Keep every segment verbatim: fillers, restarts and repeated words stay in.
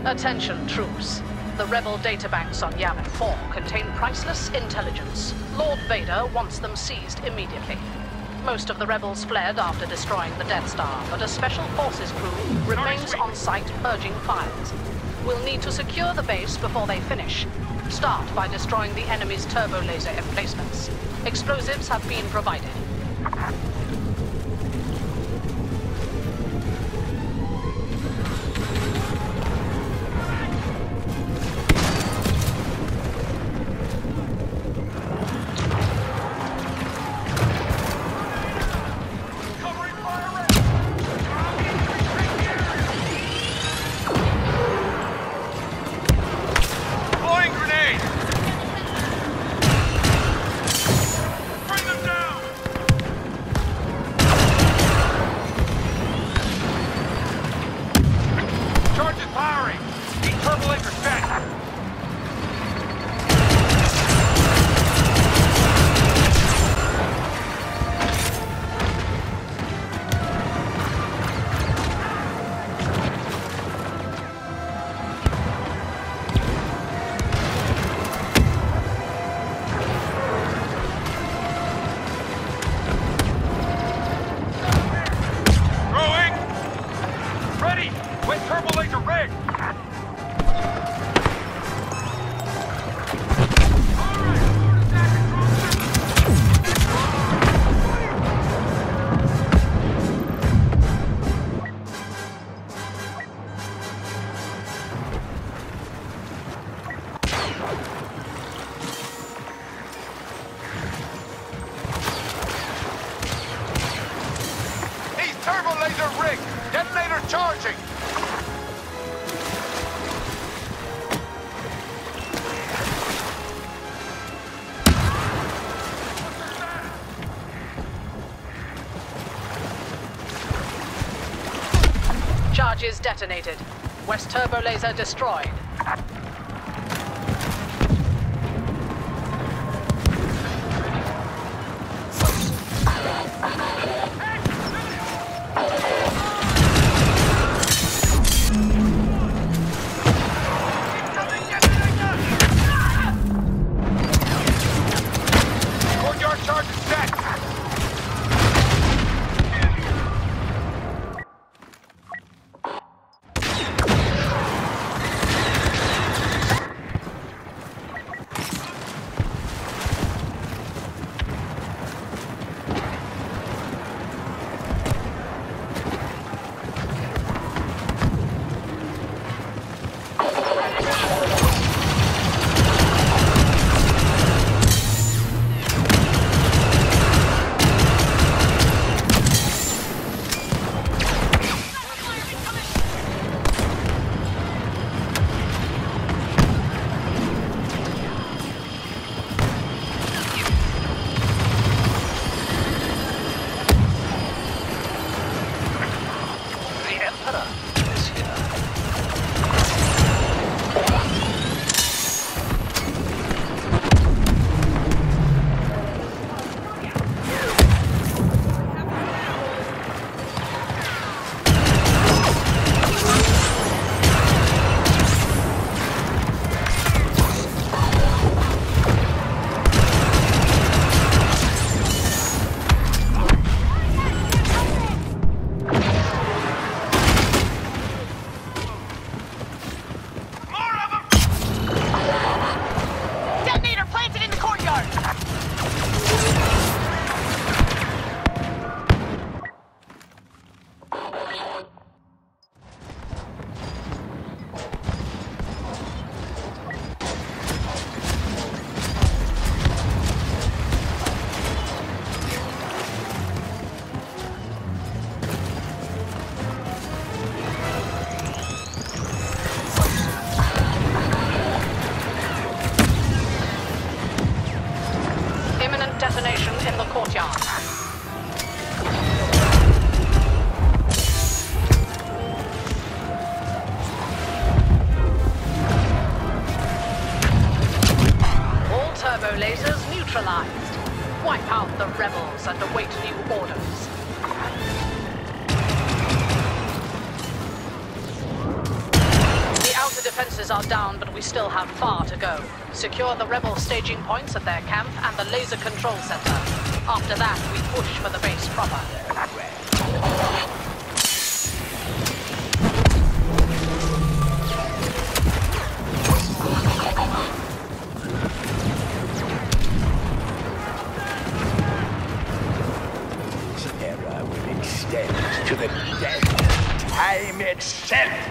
Attention, troops. The rebel databanks on Yavin four contain priceless intelligence. Lord Vader wants them seized immediately. Most of the rebels fled after destroying the Death Star, but a Special Forces crew remains on site purging files. We'll need to secure the base before they finish. Start by destroying the enemy's turbo laser emplacements. Explosives have been provided. Charges detonated. West turbo laser destroyed. Courtyard charge is set. forces are down, but we still have far to go. Secure the rebel staging points at their camp and the laser control center. After that, we push for the base proper. Terror will extend to the dead time itself.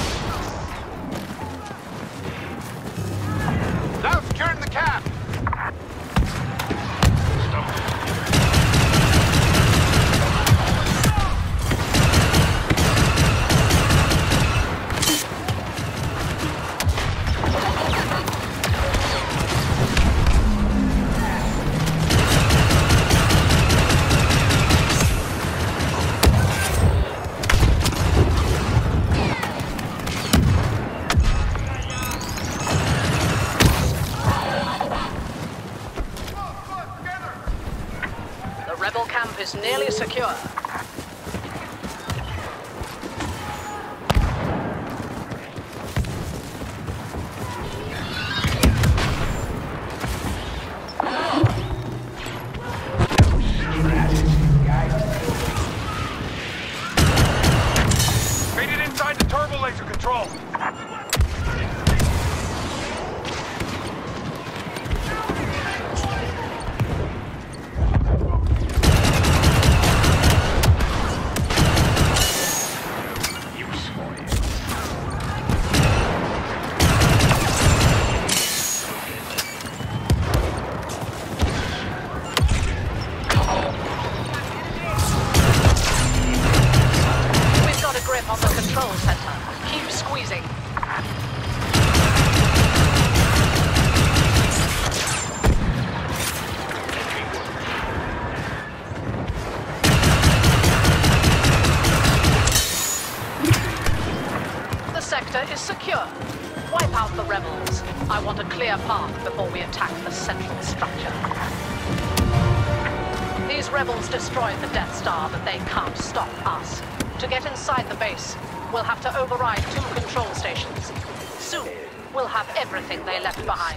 Now securing the camp. Rebel camp is nearly secure. Made it inside the turbo laser control. On the control center. Keep squeezing. The sector is secure. Wipe out the rebels. I want a clear path before we attack the central structure. These rebels destroyed the Death Star, but they can't stop us. To get inside the base, we'll have to override two control stations. Soon, we'll have everything they left behind.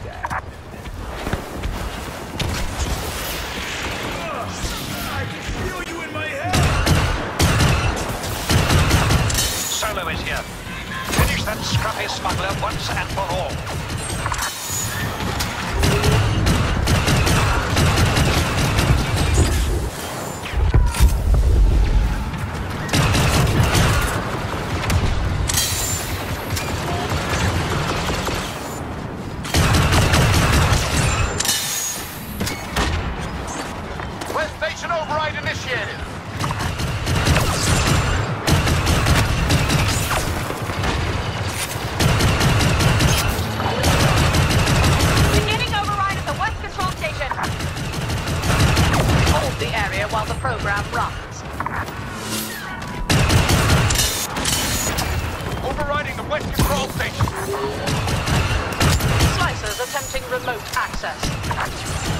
I can feel you in my head! Solo is here. Finish that scruffy smuggler once and for all. Override initiated. Beginning override at the West Control Station. Hold the area while the program runs. Overriding the West Control Station. Slicers attempting remote access.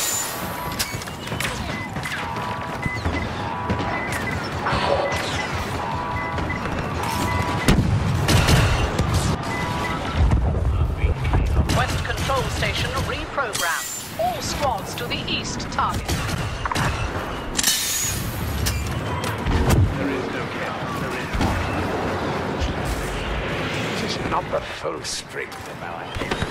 West Control Station reprogrammed. All squads to the east target. There is no chaos. There is. It is not the full strength of our enemy.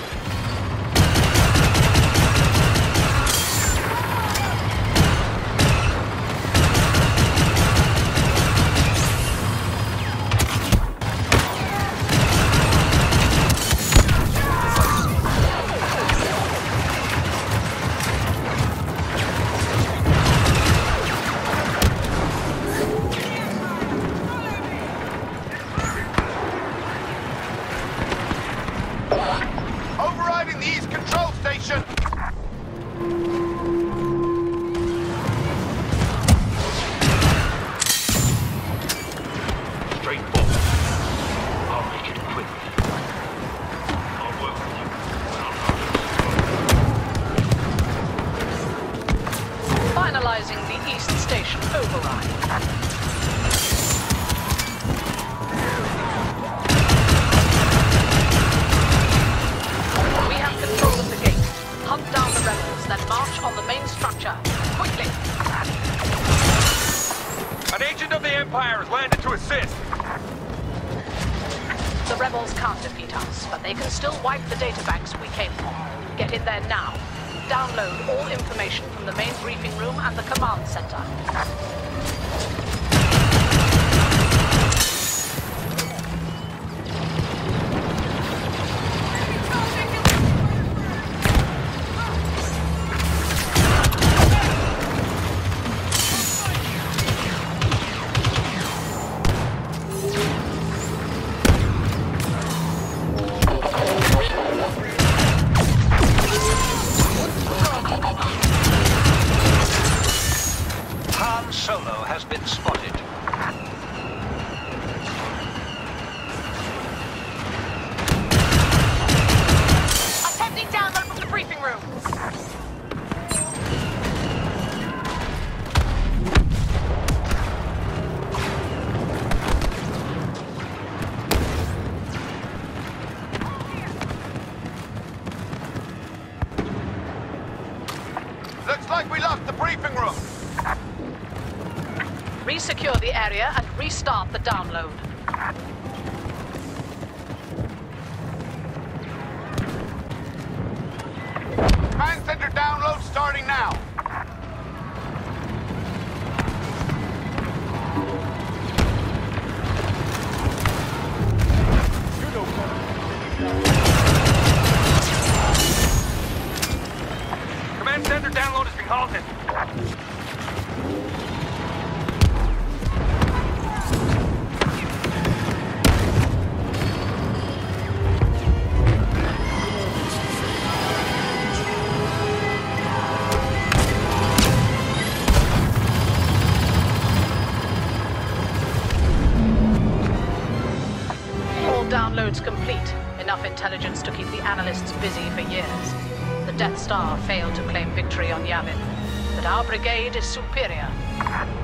Override Empire has landed to assist. The rebels can't defeat us, but they can still wipe the databanks we came for. Get in there now. Download all information from the main briefing room and the command center. Solo has been spotted. Attempting download from the briefing room. Looks like we lost the briefing room. Resecure the area and restart the download. Command center download starting now. Command center download has been halted. Downloads complete. Enough intelligence to keep the analysts busy for years. The Death Star failed to claim victory on Yavin, but our brigade is superior.